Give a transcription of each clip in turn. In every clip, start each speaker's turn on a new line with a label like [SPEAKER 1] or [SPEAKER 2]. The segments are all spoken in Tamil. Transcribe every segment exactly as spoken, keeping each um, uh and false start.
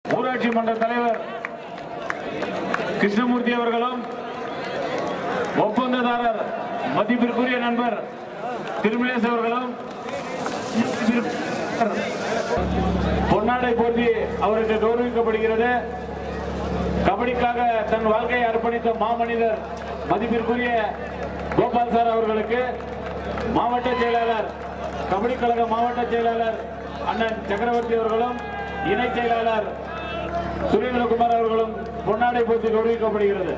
[SPEAKER 1] ஊராட்சி மன்ற தலைவர் கிருஷ்ணமூர்த்தி அவர்களும் ஒப்பந்ததாரர் மதிப்பிற்குரிய நண்பர் திருமலேஷ் அவர்களும் பொன்னாடை போர்த்தி அவருக்கு கௌரவிக்கப்படுகிறது. கபடிக்காக தன் வாழ்க்கையை அர்ப்பணித்த மாமனிதர் மதிப்பிற்குரிய கோபால் சார் அவர்களுக்கு மாவட்ட செயலாளர் கபடி கழக மாவட்ட செயலாளர் அண்ணன் சக்கரவர்த்தி அவர்களும் இணை செயலாளர் சுரேந்திரகுமார் அவர்களும் பொன்னாடை போர்த்தி கௌரவிக்கப்படுகிறது.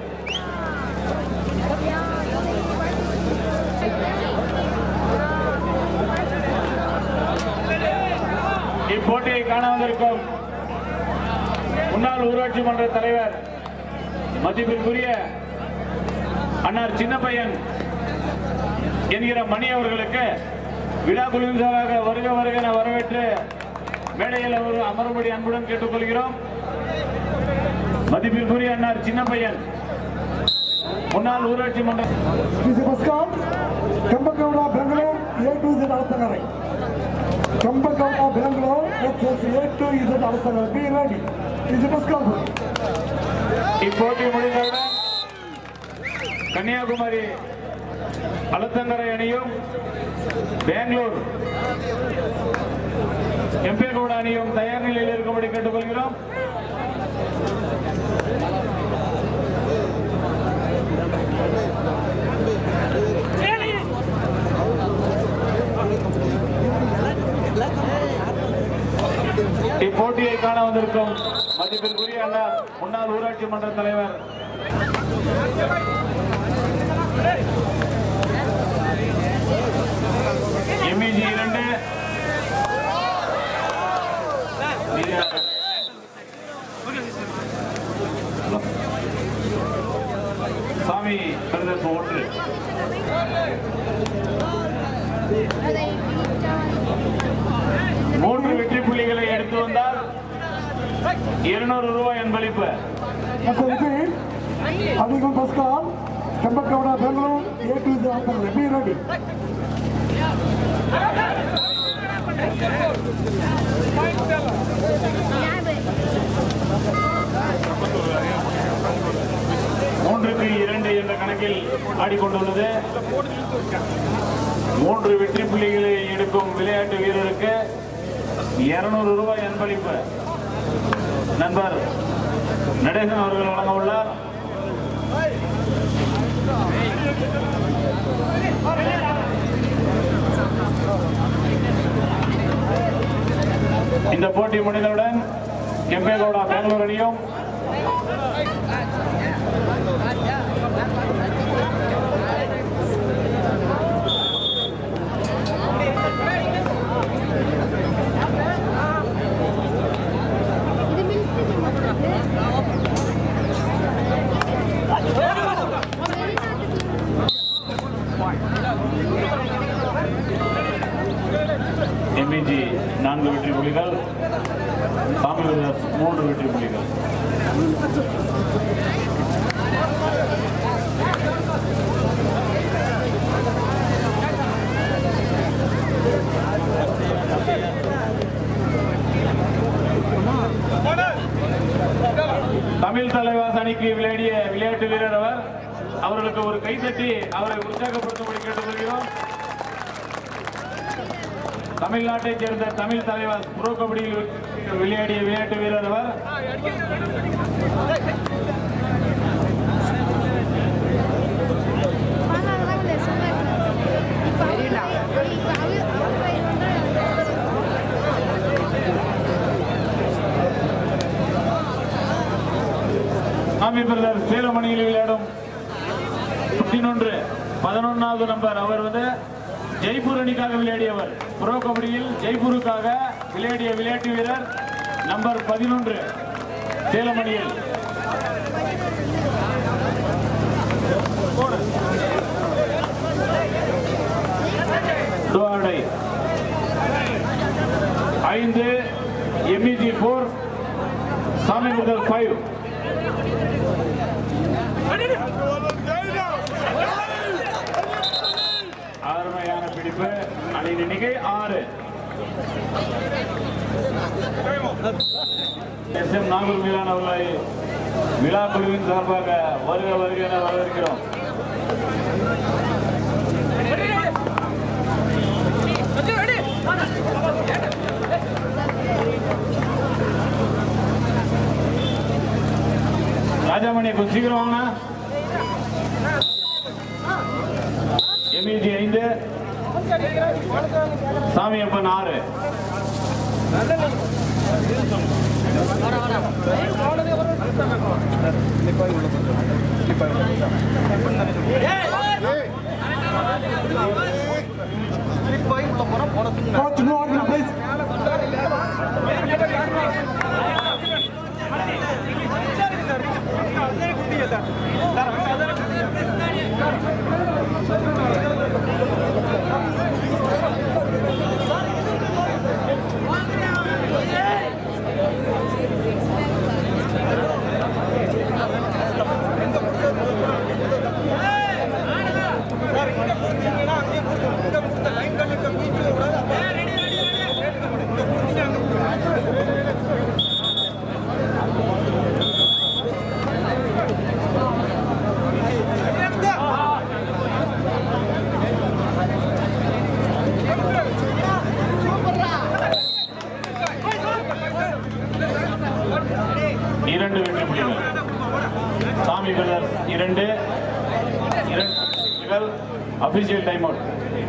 [SPEAKER 1] இப்போட்டியை காண வந்திருக்கும் முன்னாள் ஊராட்சி மன்ற தலைவர் மதிப்பிற்குரிய அண்ணார் சின்னப்பையன் என்கிற மணி அவர்களுக்கு விழா குழுவினராக வருக வருக என வரவேற்று மேடையில் அமரும்படி அன்புடன் கேட்டுக்கொள்கிறோம். மதிப்பிற்குரிய அண்ணார் சின்னப்பையன் முன்னாள் ஊராட்சி மன்ற
[SPEAKER 2] Kempegowda Bangalore A to Z Aduthangarai Kempegowda Bangalore எக்ஸ்எஸ் A to Z Aduthangarai B ready is பஸ்கால்.
[SPEAKER 1] இப்போட்டி முடிந்தவுடன் கன்னியாகுமரி அலத்தங்கரை அணியும் பெங்களூர் எம்பேகவுடா அணியும் தயார் நிலையில் இருக்கும்படி கேட்டுக்கொள்கிறோம். இப்போட்டியை காண வந்திருக்கும் மதிப்பிற்குரிய அண்ணார் முன்னாள் ஊராட்சி மன்ற தலைவர் எம்இஜி இரண்டு சாமி பிரதேச ஒன்று மூன்று வெற்றி புள்ளிகளை எடுத்து வந்தால் இருநூறு ரூபாய் அன்பளிப்பு.
[SPEAKER 2] அதிகம் பஸ்கால் Kempegowda Bangalore A to Z Aduthangarai B ready.
[SPEAKER 1] மூன்றுக்கு இரண்டு என்ற கணக்கில் ஆடிக்கொண்டுள்ளது. மூன்று வெற்றி புள்ளிகளை எடுக்கும் விளையாட்டு வீரருக்கு இருநூறு ரூபாய் அன்பளிப்பு நண்பர் நடேசன் அவர்கள் வழங்க உள்ளார். இந்த போட்டி முடிந்தவுடன் கெம்பேகவுடா பெங்களூர் அணியும் எம்இஜி நான்கு வெற்றி புள்ளிகள், சாமி பிரதர்ஸ் மூன்று வெற்றி புள்ளிகள். தமிழ் தலைவாஸ் அணிக்கு விளையாடிய விளையாட்டு வீரர் அவர். அவர்களுக்கு ஒரு கைதட்டி அவரை உற்சாகப்படுத்தும்படி கேட்டுக்கொள்கிறோம். தமிழ்நாட்டைச் சேர்ந்த தமிழ் தலைவாஸ் புரோ கபடியில் விளையாடிய விளையாட்டு வீரர் அவர். சாமி பிரதர் சேலம் அணியில் விளையாடும் பதினொன்று பதினொன்னாவது நம்பர் அவர் வந்து ஜெய்ப்பூர் அணிக்காக விளையாடியவர். புரோ கபடியில் ஜெய்ப்பூருக்காக விளையாடிய விளையாட்டு வீரர் நம்பர் பதினொன்று சேலம் அணியில். ஐந்து எம்இஜி போர் சாமி முதல் ஃபைவ். அருமையான பிடிப்பு. அணியின் எண்ணிக்கை ஆறு. எஸ் எம் நாகூர் மீரான் அவர்களை விழா குழுவின் சார்பாக வருக வருக என வரவேற்கிறோம். ராஜாமணி கொஞ்சம் சீக்கிரம் வாங்க. எம்இஜி ஐந்து, சாமியப்பன் ஆறு.
[SPEAKER 2] Coach, no argument, please. இரண்டு வெற்றி புள்ளிகள். சாமி பிரதர்ஸ் இரண்டு இரண்டு official time out.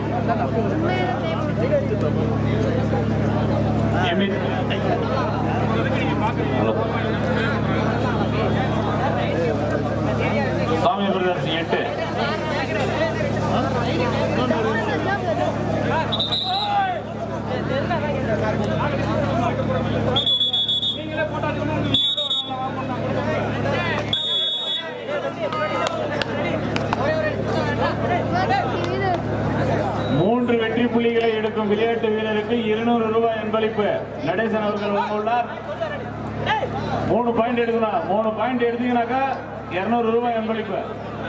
[SPEAKER 2] Sami brothers எட்டு. மூன்று வெற்றி புள்ளிகளை எடுக்கும் விளையாட்டு வீரருக்கு இருநூறு ரூபாய் அன்பளிப்பு நடேசன் அவர்கள் வழங்கியுள்ளார். மூணு பாயிண்ட் எடுக்கணும். மூணு பாயிண்ட் எடுத்தீங்கன்னாக்கா இருநூறு ரூபாய் அன்பளிப்பு.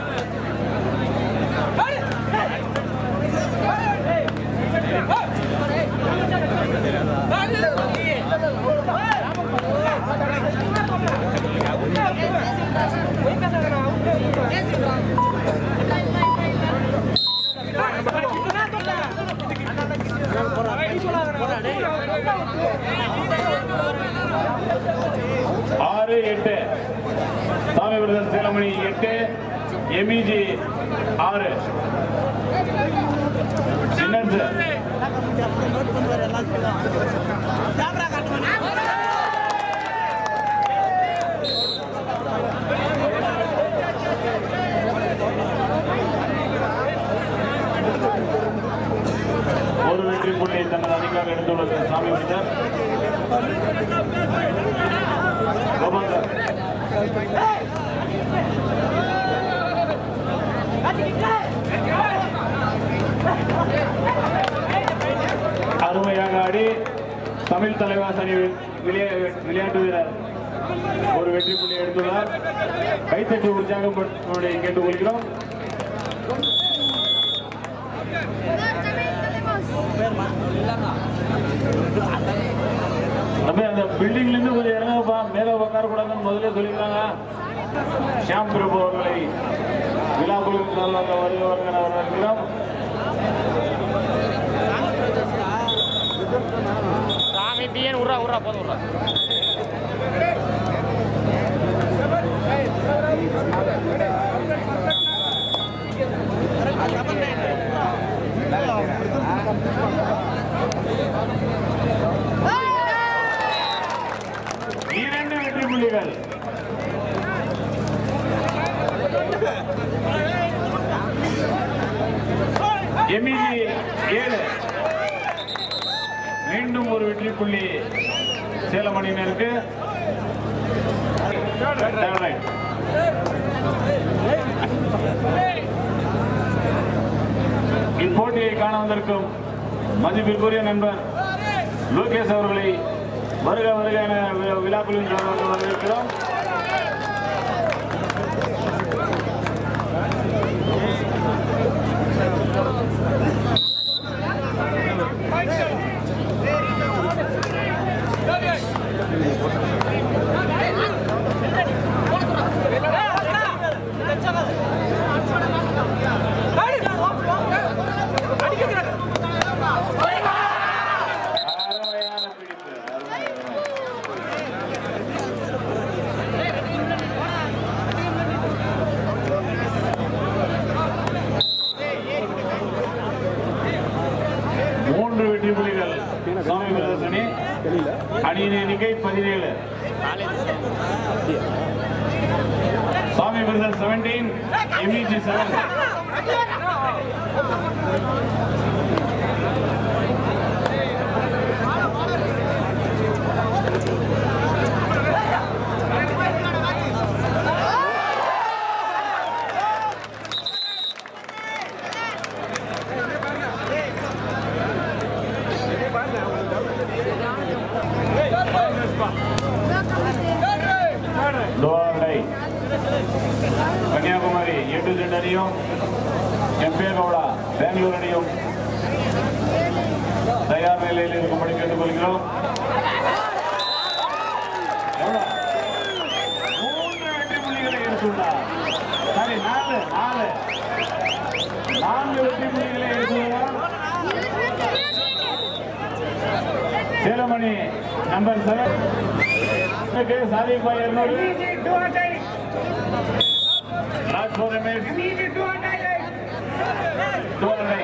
[SPEAKER 2] ஆறு எட்டு. சாமி பிரதர்ஸ் சேலமணி எட்டு, எம்இஜி ஆறு. சின்னர்ஸ் ஒரு வெற்றி புள்ளியை தனது அணிக்காக எடுத்துள்ளது சாமி பிரதர். கோபால் சார் அருமையாக ஆடி தமிழ் தலைவாஸ் அணி விளையாட்டு வீரர் ஒரு வெற்றி புள்ளி எடுத்துள்ளார். கைத்தட்டி உற்சாகப்படுத்தி கேட்டுக்கொள்கிறோம். தம்பி அந்த பில்டிங்ல இருந்து கொஞ்சம் இறங்கப்பா, மேல உட்கார கூடாதுன்னு முதல்ல சொல்லிருக்காங்க. ஷாம் பிரபு அவர்களை விழா குழுவின் சார்பாக வருக வருக வரவேற்கிறோம்.
[SPEAKER 3] சாமி பிஎன் உர்ரா உர்ரா போதும் உர்ரா.
[SPEAKER 1] இரண்டு வெற்றி புள்ளிகள். எம்இஜி ஏழு. மீண்டும் ஒரு வெற்றி புள்ளி சேலம் அணியினருக்கு. இப்போட்டியை காண வந்திருக்கும் மதிப்பிற்குரிய நண்பர் லோகேஷ் அவர்களை வருக வருக என விழாக்குழுவின் சார்பாக வரவேற்கிறோம். அணியின் எண்ணிக்கை பதினேழு. Sami brother seventeen, MEG seven. Kanyakumari A to Z அணியும் எம்பே கவுடா பெங்களூர் அணியும் தயார் நிலையில் இருக்கும்படி கேட்டுக் கொள்கிறோம். மூன்று வெற்றி புள்ளிகளை எடுத்துள்ளார். சரி, நாலு நாலு நான்கு வெற்றி புள்ளிகளை எடுத்துள்ளார். சேலமணி நம்பர் செவன் சாதிக் பாய் இருநூறு. Last four minutes. Two hundred.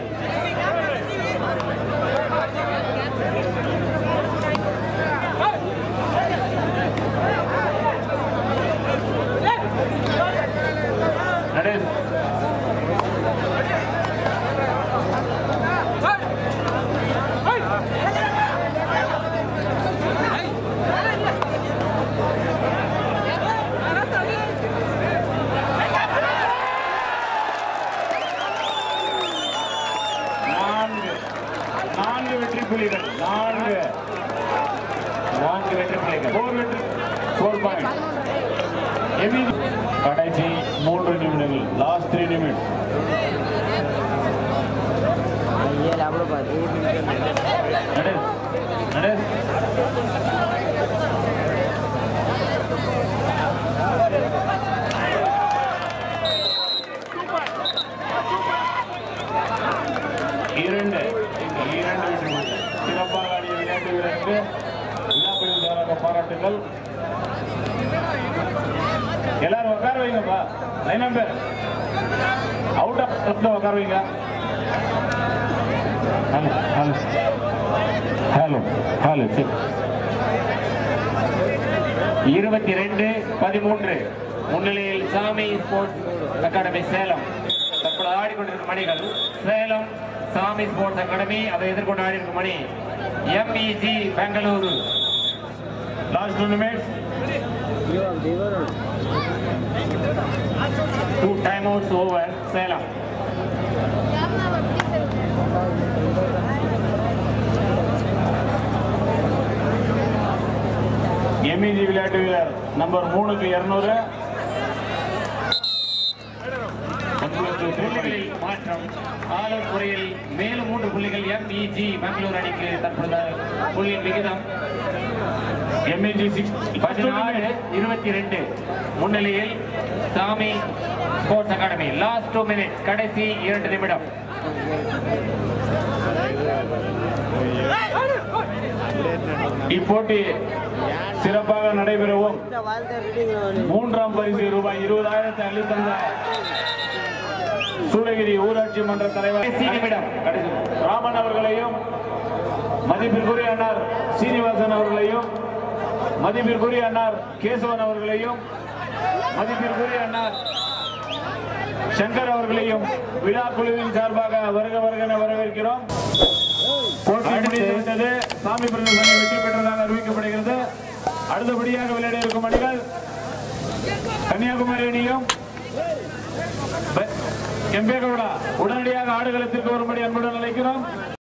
[SPEAKER 1] That is. நான்கு வெற்றி புள்ளிகள். நான்கு நான்கு வெற்றி புள்ளிகள். போர் வெற்றி போர் பாயிண்ட். கடைசி மூன்று நிமிடங்கள். Last three minutes. Natesh Natesh இரண்டு இரண்டு சிறப்பாக ஆடிய விளையாட்டு வீரருக்கு விழாக்குழுவின் சார்பாக பாராட்டுகள். எல்லாரும் உட்கார வைங்கப்பா. லைன் நம்பர் அவுட் ஆஃப் உட்கார வைங்க. ஹலோ ஹலோ ஹலோ
[SPEAKER 4] இருபத்தி ரெண்டு பதிமூன்று முன்னிலையில் சாமி ஸ்போர்ட்ஸ் அகாடமி சேலம் தற்போது ஆடிக்கொண்டிருக்கும் மணிகள். சேலம் சாமி ஸ்போர்ட்ஸ் அகாடமி அதை எதிர்கொண்டு ஆடிருக்கும் Mani MEG Bengaluru.
[SPEAKER 1] Last two minutes.
[SPEAKER 4] Two time outs over Salem.
[SPEAKER 1] MEG விளையாட்டு வீரர் நம்பர் மூணுக்கு இருநூறு.
[SPEAKER 4] மாற்றம் ஆளும் முறையில் மேலும் மூன்று புள்ளிகள் எம்இஜி பெங்களூர் அணிக்கு தற்போது புள்ளியின் விகிதம்
[SPEAKER 1] எம்இஜி
[SPEAKER 4] பதினாறு இருபத்தி ரெண்டு முன்னிலையில் Sami sports academy. Last two minutes, கடைசி இரண்டு நிமிடம்.
[SPEAKER 1] இப்போட்டி சிறப்பாக நடைபெறவும் மூன்றாம் பரிசு ரூபாய் இருபதாயிரத்தை அளித்தந்த சூளகிரி ஊராட்சி மன்ற தலைவர் ராமன் அவர்களையும், மதிப்பிற்குரிய அண்ணார் சீனிவாசன் அவர்களையும், மதிப்பிற்குரிய அண்ணார் கேசவன் அவர்களையும், மதிப்பிற்குரிய அண்ணார் சங்கர் அவர்களையும் விழா குழுவின் சார்பாக வருக வருக வரவேற்கிறோம். போட்டி சாமி பிரதேச வெற்றி பெற்றதாக அறிவிக்கப்படுகிறது. அடுத்தபடியாக விளையாட இருக்கும் அணிகள் கன்னியாகுமரி அணியும் எம்பே கவுடா. உடனடியாக ஆடுகளத்திற்கு வரும்படி அன்புடன் அழைக்கிறோம்.